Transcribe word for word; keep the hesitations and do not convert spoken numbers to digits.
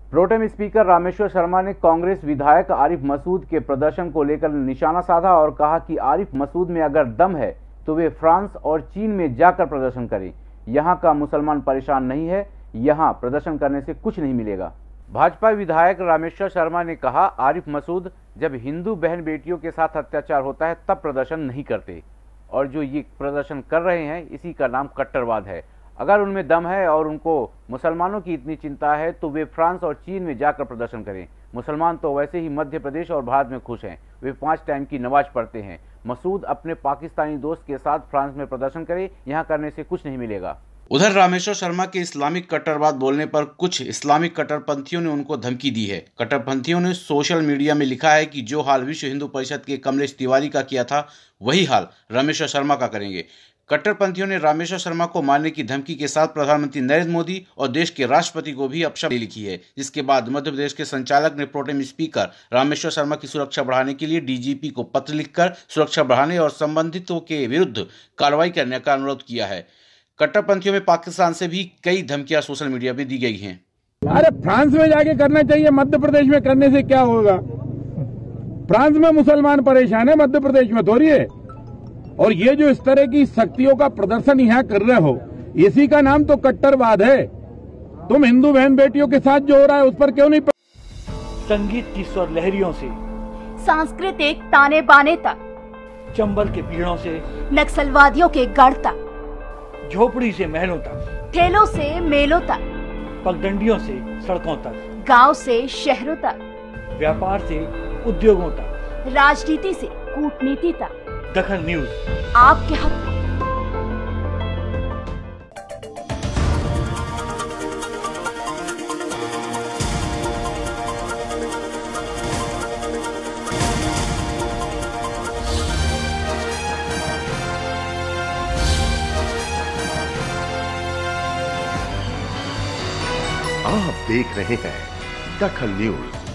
Pro tem speaker Rameshwar Sharma ने कांग्रेस विधायक आरिफ मसूद के प्रदर्शन को लेकर निशाना साधा और कहा कि आरिफ मसूद में अगर दम है तो वे फ्रांस और चीन में जाकर प्रदर्शन करें। यहां का मुसलमान परेशान नहीं है, यहां प्रदर्शन करने से कुछ नहीं मिलेगा। भाजपा विधायक रामेश्वर शर्मा ने कहा, आरिफ मसूद जब हिंदू बहन बेटियों के साथ अत्याचार होता है तब प्रदर्शन नहीं करते, और जो ये प्रदर्शन कर रहे हैं इसी का नाम कट्टरवाद है। अगर उनमें दम है और उनको मुसलमानों की इतनी चिंता है तो वे फ्रांस और चीन में जाकर प्रदर्शन करें। मुसलमान तो वैसे ही मध्य प्रदेश और भारत में खुश हैं, वे पाँच टाइम की नमाज पढ़ते हैं। मसूद अपने पाकिस्तानी दोस्त के साथ फ्रांस में प्रदर्शन करे, यहाँ करने से कुछ नहीं मिलेगा। उधर रामेश्वर शर्मा के इस्लामिक कट्टरवाद बोलने पर कुछ इस्लामिक कट्टरपंथियों ने उनको धमकी दी है। कट्टरपंथियों ने सोशल मीडिया में लिखा है कि जो हाल विश्व हिंदू परिषद के कमलेश तिवारी का किया था वही हाल रामेश्वर शर्मा का करेंगे। कट्टरपंथियों ने रामेश्वर शर्मा को मारने की धमकी के साथ प्रधानमंत्री नरेंद्र मोदी और देश के राष्ट्रपति को भी अपशब्द लिखी है, जिसके बाद मध्य प्रदेश के संचालक ने प्रोटेम स्पीकर रामेश्वर शर्मा की सुरक्षा बढ़ाने के लिए डीजीपी को पत्र लिखकर सुरक्षा बढ़ाने और संबंधितों के विरुद्ध कार्रवाई करने का अनुरोध किया है। कट्टरपंथियों में पाकिस्तान से भी कई धमकियां सोशल मीडिया में दी गई हैं। अरे फ्रांस में जाके करना चाहिए, मध्य प्रदेश में करने से क्या होगा? फ्रांस में मुसलमान परेशान है, मध्य प्रदेश में थोड़ी है। और ये जो इस तरह की शक्तियों का प्रदर्शन यहाँ कर रहे हो, इसी का नाम तो कट्टरवाद है। तुम हिंदू बहन बेटियों के साथ जो हो रहा है उस पर क्यों नहीं? संगीत की स्वर लहरियों से सांस्कृतिक ताने बाने तक, चंबल के पीड़ों से नक्सलवादियों के गढ़ तक, झोपड़ी से महलों तक, ठेलों से मेलों तक, पगडंडियों से सड़कों तक, गांव से शहरों तक, व्यापार से उद्योगों तक, राजनीति से कूटनीति तक, दखल न्यूज आपके हक में। आप देख रहे हैं दखल न्यूज।